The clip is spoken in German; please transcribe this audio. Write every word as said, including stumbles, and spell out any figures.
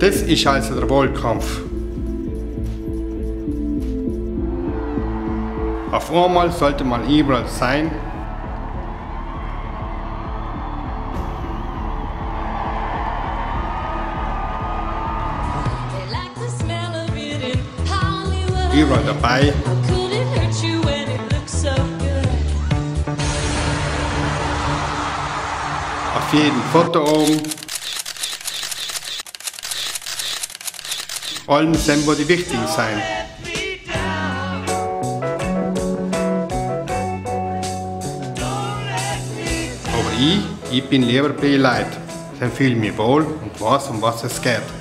Das ist also der Wohlkampf. Auf einmal sollte man überall sein. Überall dabei. Auf jedem Foto oben. Allem sehen, wo die wichtigen sein. Aber ich, ich bin lieber bei Leuten. Dann fühle ich mich wohl und weiß, um was es geht.